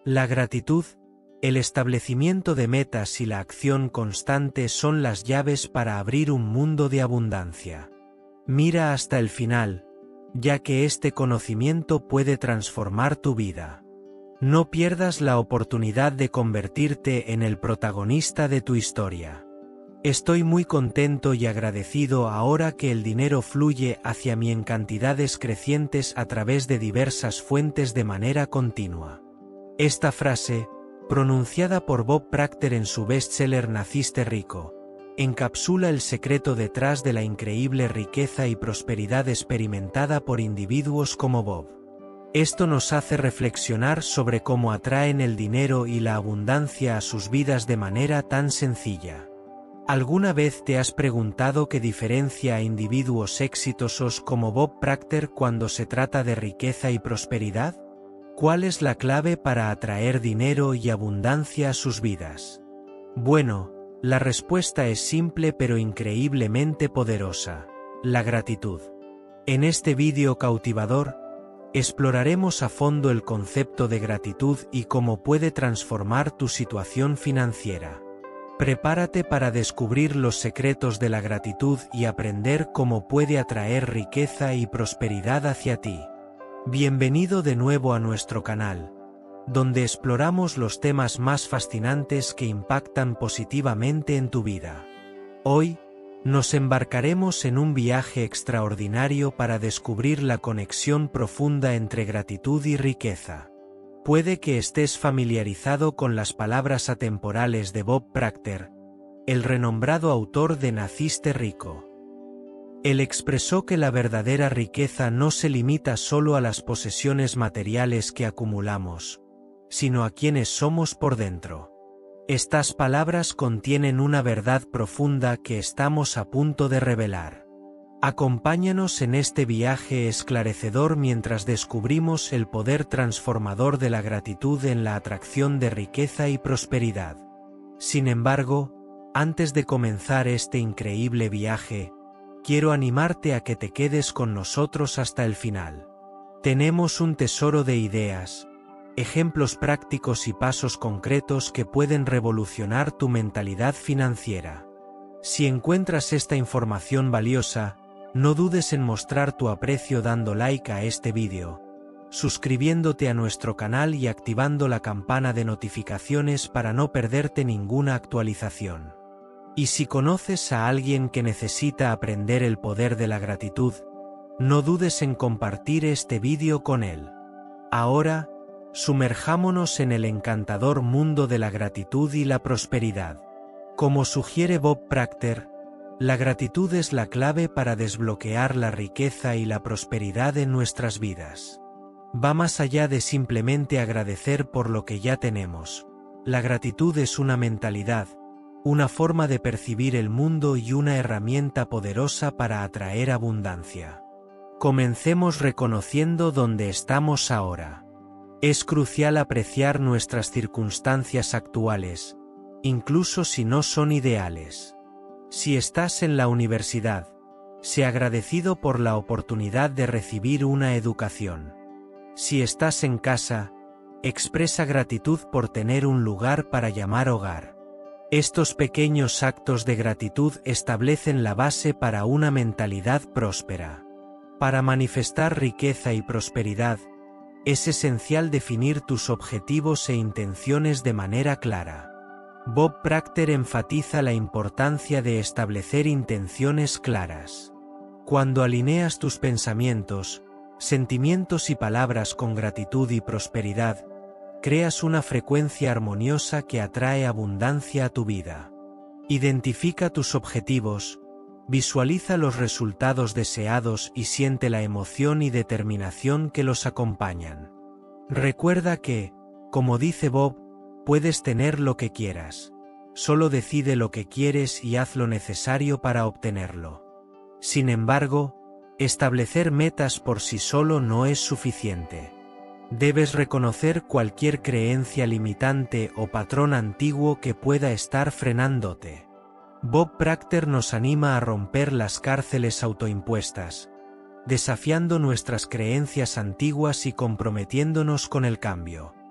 La gratitud, el establecimiento de metas y la acción constante son las llaves para abrir un mundo de abundancia. Mira hasta el final, ya que este conocimiento puede transformar tu vida. No pierdas la oportunidad de convertirte en el protagonista de tu historia. Estoy muy contento y agradecido ahora que el dinero fluye hacia mí en cantidades crecientes a través de diversas fuentes de manera continua. Esta frase, pronunciada por Bob Proctor en su bestseller Naciste rico, encapsula el secreto detrás de la increíble riqueza y prosperidad experimentada por individuos como Bob. Esto nos hace reflexionar sobre cómo atraen el dinero y la abundancia a sus vidas de manera tan sencilla. ¿Alguna vez te has preguntado qué diferencia a individuos exitosos como Bob Proctor cuando se trata de riqueza y prosperidad? ¿Cuál es la clave para atraer dinero y abundancia a sus vidas? Bueno, la respuesta es simple pero increíblemente poderosa: la gratitud. En este vídeo cautivador, exploraremos a fondo el concepto de gratitud y cómo puede transformar tu situación financiera. Prepárate para descubrir los secretos de la gratitud y aprender cómo puede atraer riqueza y prosperidad hacia ti. Bienvenido de nuevo a nuestro canal, donde exploramos los temas más fascinantes que impactan positivamente en tu vida. Hoy, nos embarcaremos en un viaje extraordinario para descubrir la conexión profunda entre gratitud y riqueza. Puede que estés familiarizado con las palabras atemporales de Bob Proctor, el renombrado autor de Naciste rico. Él expresó que la verdadera riqueza no se limita solo a las posesiones materiales que acumulamos, sino a quienes somos por dentro. Estas palabras contienen una verdad profunda que estamos a punto de revelar. Acompáñanos en este viaje esclarecedor mientras descubrimos el poder transformador de la gratitud en la atracción de riqueza y prosperidad. Sin embargo, antes de comenzar este increíble viaje, quiero animarte a que te quedes con nosotros hasta el final. Tenemos un tesoro de ideas, ejemplos prácticos y pasos concretos que pueden revolucionar tu mentalidad financiera. Si encuentras esta información valiosa, no dudes en mostrar tu aprecio dando like a este vídeo, suscribiéndote a nuestro canal y activando la campana de notificaciones para no perderte ninguna actualización. Y si conoces a alguien que necesita aprender el poder de la gratitud, no dudes en compartir este vídeo con él. Ahora, sumerjámonos en el encantador mundo de la gratitud y la prosperidad. Como sugiere Bob Proctor, la gratitud es la clave para desbloquear la riqueza y la prosperidad en nuestras vidas. Va más allá de simplemente agradecer por lo que ya tenemos. La gratitud es una mentalidad, una forma de percibir el mundo y una herramienta poderosa para atraer abundancia. Comencemos reconociendo dónde estamos ahora. Es crucial apreciar nuestras circunstancias actuales, incluso si no son ideales. Si estás en la universidad, sé agradecido por la oportunidad de recibir una educación. Si estás en casa, expresa gratitud por tener un lugar para llamar hogar. Estos pequeños actos de gratitud establecen la base para una mentalidad próspera. Para manifestar riqueza y prosperidad, es esencial definir tus objetivos e intenciones de manera clara. Bob Proctor enfatiza la importancia de establecer intenciones claras. Cuando alineas tus pensamientos, sentimientos y palabras con gratitud y prosperidad, creas una frecuencia armoniosa que atrae abundancia a tu vida. Identifica tus objetivos, visualiza los resultados deseados y siente la emoción y determinación que los acompañan. Recuerda que, como dice Bob, puedes tener lo que quieras. Solo decide lo que quieres y haz lo necesario para obtenerlo. Sin embargo, establecer metas por sí solo no es suficiente. Debes reconocer cualquier creencia limitante o patrón antiguo que pueda estar frenándote. Bob Proctor nos anima a romper las cárceles autoimpuestas, desafiando nuestras creencias antiguas y comprometiéndonos con el cambio.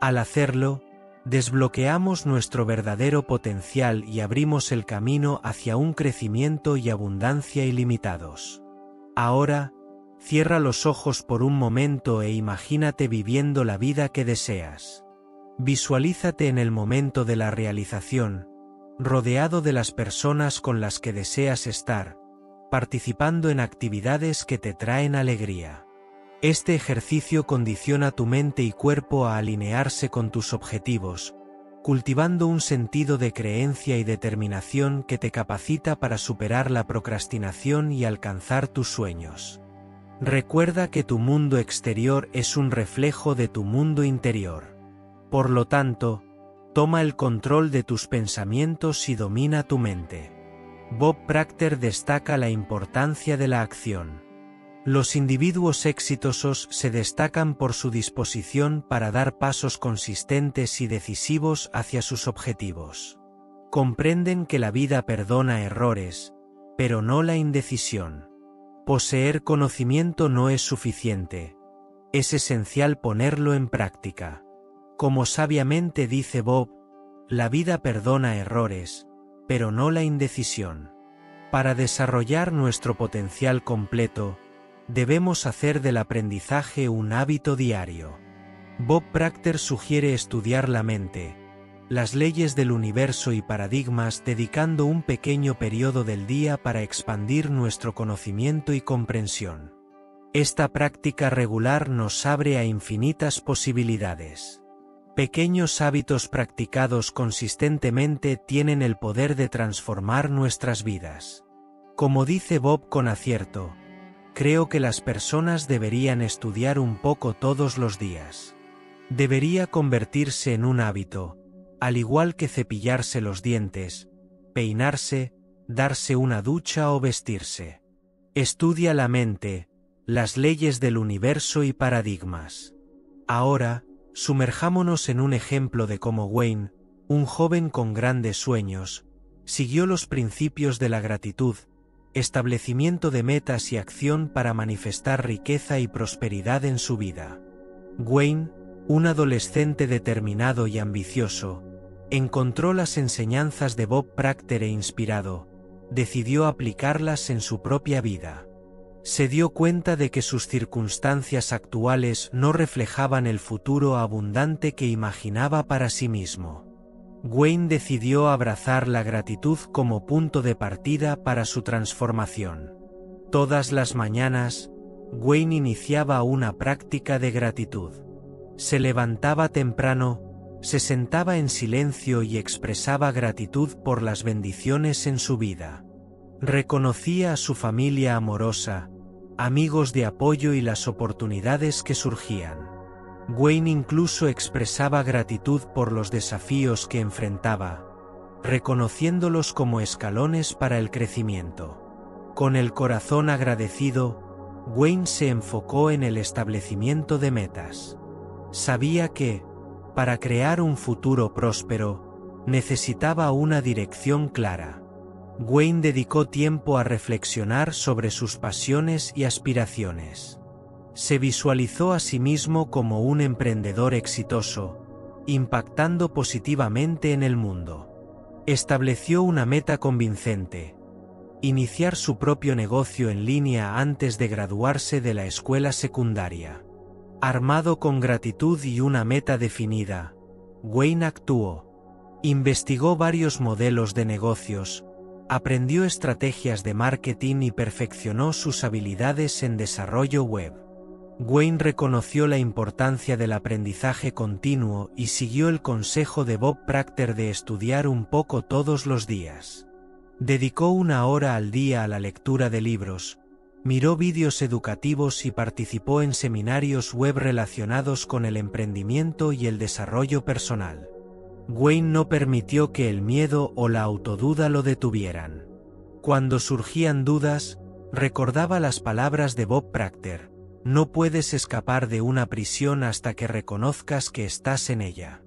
Al hacerlo, desbloqueamos nuestro verdadero potencial y abrimos el camino hacia un crecimiento y abundancia ilimitados. Ahora, cierra los ojos por un momento e imagínate viviendo la vida que deseas. Visualízate en el momento de la realización, rodeado de las personas con las que deseas estar, participando en actividades que te traen alegría. Este ejercicio condiciona tu mente y cuerpo a alinearse con tus objetivos, cultivando un sentido de creencia y determinación que te capacita para superar la procrastinación y alcanzar tus sueños. Recuerda que tu mundo exterior es un reflejo de tu mundo interior. Por lo tanto, toma el control de tus pensamientos y domina tu mente. Bob Proctor destaca la importancia de la acción. Los individuos exitosos se destacan por su disposición para dar pasos consistentes y decisivos hacia sus objetivos. Comprenden que la vida perdona errores, pero no la indecisión. Poseer conocimiento no es suficiente. Es esencial ponerlo en práctica. Como sabiamente dice Bob, la vida perdona errores, pero no la indecisión. Para desarrollar nuestro potencial completo, debemos hacer del aprendizaje un hábito diario. Bob Proctor sugiere estudiar la mente, las leyes del universo y paradigmas dedicando un pequeño periodo del día para expandir nuestro conocimiento y comprensión. Esta práctica regular nos abre a infinitas posibilidades. Pequeños hábitos practicados consistentemente tienen el poder de transformar nuestras vidas. Como dice Bob con acierto, creo que las personas deberían estudiar un poco todos los días. Debería convertirse en un hábito, al igual que cepillarse los dientes, peinarse, darse una ducha o vestirse. Estudia la mente, las leyes del universo y paradigmas. Ahora, sumerjámonos en un ejemplo de cómo Wayne, un joven con grandes sueños, siguió los principios de la gratitud, establecimiento de metas y acción para manifestar riqueza y prosperidad en su vida. Wayne, un adolescente determinado y ambicioso, encontró las enseñanzas de Bob Proctor e inspirado, decidió aplicarlas en su propia vida. Se dio cuenta de que sus circunstancias actuales no reflejaban el futuro abundante que imaginaba para sí mismo. Wayne decidió abrazar la gratitud como punto de partida para su transformación. Todas las mañanas, Wayne iniciaba una práctica de gratitud. Se levantaba temprano, se sentaba en silencio y expresaba gratitud por las bendiciones en su vida. Reconocía a su familia amorosa, amigos de apoyo y las oportunidades que surgían. Wayne incluso expresaba gratitud por los desafíos que enfrentaba, reconociéndolos como escalones para el crecimiento. Con el corazón agradecido, Wayne se enfocó en el establecimiento de metas. Sabía que, para crear un futuro próspero, necesitaba una dirección clara. Wayne dedicó tiempo a reflexionar sobre sus pasiones y aspiraciones. Se visualizó a sí mismo como un emprendedor exitoso, impactando positivamente en el mundo. Estableció una meta convincente: iniciar su propio negocio en línea antes de graduarse de la escuela secundaria. Armado con gratitud y una meta definida, Wayne actuó. Investigó varios modelos de negocios, aprendió estrategias de marketing y perfeccionó sus habilidades en desarrollo web. Wayne reconoció la importancia del aprendizaje continuo y siguió el consejo de Bob Proctor de estudiar un poco todos los días. Dedicó 1 hora al día a la lectura de libros, miró vídeos educativos y participó en seminarios web relacionados con el emprendimiento y el desarrollo personal. Wayne no permitió que el miedo o la autoduda lo detuvieran. Cuando surgían dudas, recordaba las palabras de Bob Proctor: no puedes escapar de una prisión hasta que reconozcas que estás en ella.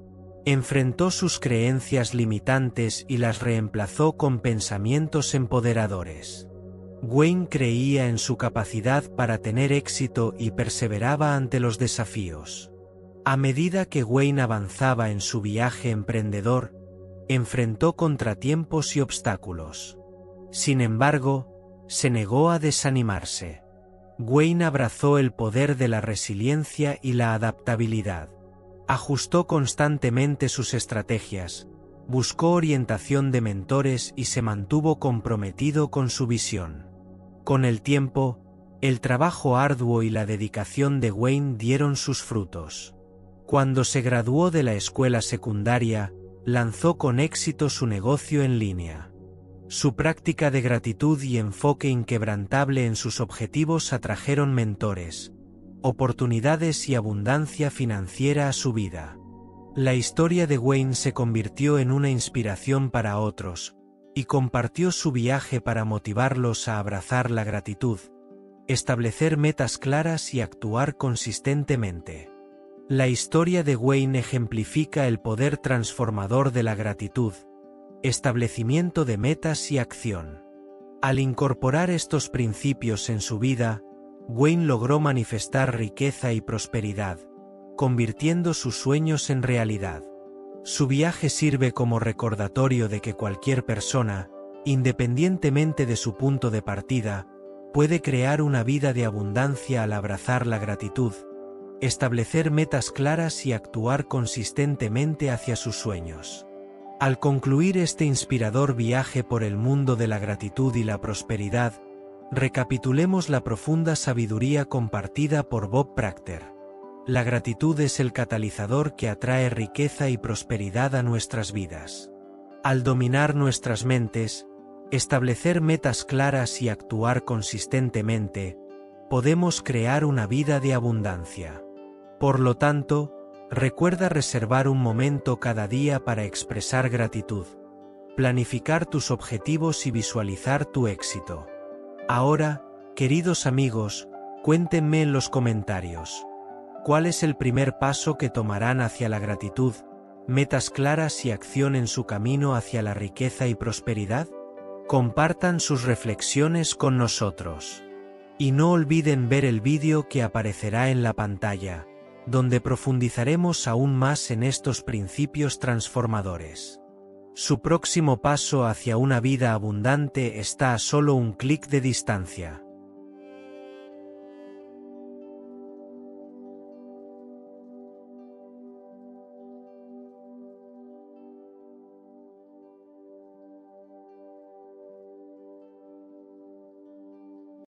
Enfrentó sus creencias limitantes y las reemplazó con pensamientos empoderadores. Wayne creía en su capacidad para tener éxito y perseveraba ante los desafíos. A medida que Wayne avanzaba en su viaje emprendedor, enfrentó contratiempos y obstáculos. Sin embargo, se negó a desanimarse. Wayne abrazó el poder de la resiliencia y la adaptabilidad. Ajustó constantemente sus estrategias, buscó orientación de mentores y se mantuvo comprometido con su visión. Con el tiempo, el trabajo arduo y la dedicación de Wayne dieron sus frutos. Cuando se graduó de la escuela secundaria, lanzó con éxito su negocio en línea. Su práctica de gratitud y enfoque inquebrantable en sus objetivos atrajeron mentores, oportunidades y abundancia financiera a su vida. La historia de Wayne se convirtió en una inspiración para otros, y compartió su viaje para motivarlos a abrazar la gratitud, establecer metas claras y actuar consistentemente. La historia de Wayne ejemplifica el poder transformador de la gratitud, establecimiento de metas y acción. Al incorporar estos principios en su vida, Wayne logró manifestar riqueza y prosperidad, convirtiendo sus sueños en realidad. Su viaje sirve como recordatorio de que cualquier persona, independientemente de su punto de partida, puede crear una vida de abundancia al abrazar la gratitud, establecer metas claras y actuar consistentemente hacia sus sueños. Al concluir este inspirador viaje por el mundo de la gratitud y la prosperidad, recapitulemos la profunda sabiduría compartida por Bob Proctor. La gratitud es el catalizador que atrae riqueza y prosperidad a nuestras vidas. Al dominar nuestras mentes, establecer metas claras y actuar consistentemente, podemos crear una vida de abundancia. Por lo tanto, recuerda reservar un momento cada día para expresar gratitud, planificar tus objetivos y visualizar tu éxito. Ahora, queridos amigos, cuéntenme en los comentarios, ¿cuál es el primer paso que tomarán hacia la gratitud, metas claras y acción en su camino hacia la riqueza y prosperidad? Compartan sus reflexiones con nosotros. Y no olviden ver el vídeo que aparecerá en la pantalla, donde profundizaremos aún más en estos principios transformadores. Su próximo paso hacia una vida abundante está a solo un clic de distancia.